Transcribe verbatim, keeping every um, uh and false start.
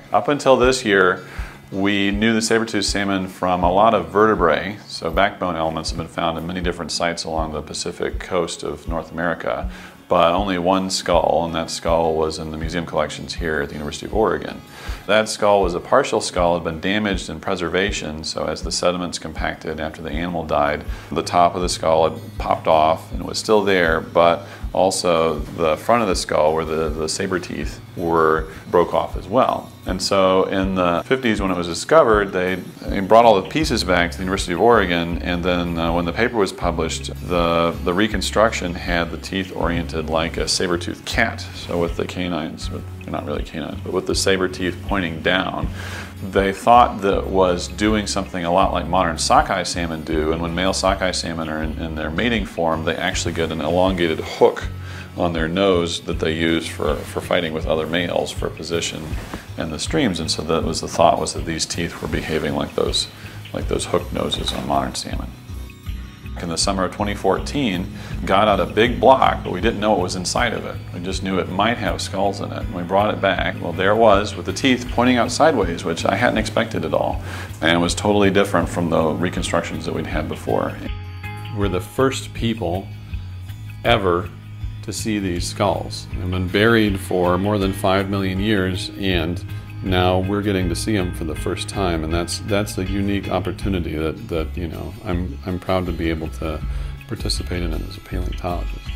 Up until this year, we knew the saber-toothed salmon from a lot of vertebrae, so backbone elements have been found in many different sites along the Pacific coast of North America, but only one skull, and that skull was in the museum collections here at the University of Oregon. That skull was a partial skull, had been damaged in preservation, so as the sediments compacted after the animal died, the top of the skull had popped off and it was still there, but also the front of the skull where the, the saber teeth were broke off as well. And so in the fifties when it was discovered, they, they brought all the pieces back to the University of Oregon, and then uh, when the paper was published, the, the reconstruction had the teeth oriented like a saber-toothed cat. So with the canines, with, not really canines, but with the saber teeth pointing down, they thought that it was doing something a lot like modern sockeye salmon do, and when male sockeye salmon are in, in their mating form, they actually get an elongated hook on their nose that they use for, for fighting with other males for position in the streams. And so that was the thought, was that these teeth were behaving like those, like those hooked noses on modern salmon. In the summer of twenty fourteen, got out a big block, but we didn't know what was inside of it. We just knew it might have skulls in it. And we brought it back. Well, there it was with the teeth pointing out sideways, which I hadn't expected at all. And it was totally different from the reconstructions that we'd had before. We're the first people ever to see these skulls. They've been buried for more than five million years, and now we're getting to see them for the first time, and that's that's a unique opportunity that, that you know, I'm, I'm proud to be able to participate in it as a paleontologist.